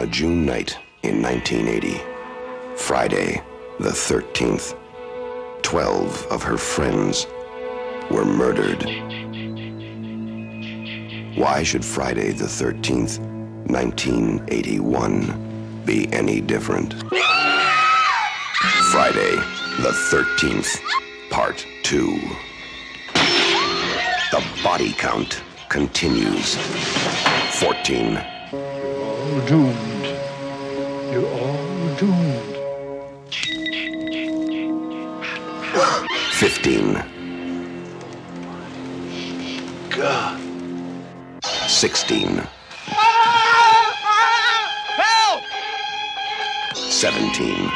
a June night in 1980. Friday, the 13th. 12 of her friends were murdered. Why should Friday the 13th, 1981 be any different? Friday the 13th, Part 2. The body count continues. 14. You're all doomed. You're all doomed. 15. God. 16. Help! 17.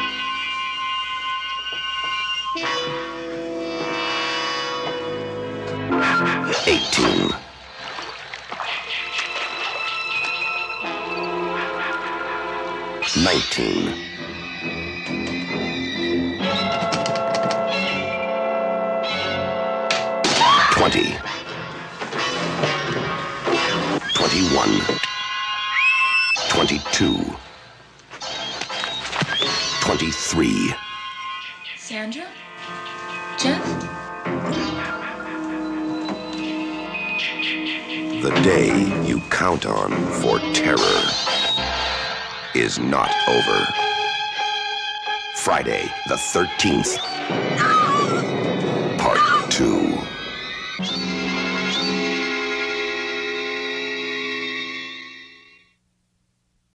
18. 19. 20. 21. 22. 23. Sandra? Jeff? The day you count on for terror is not over. Friday the 13th.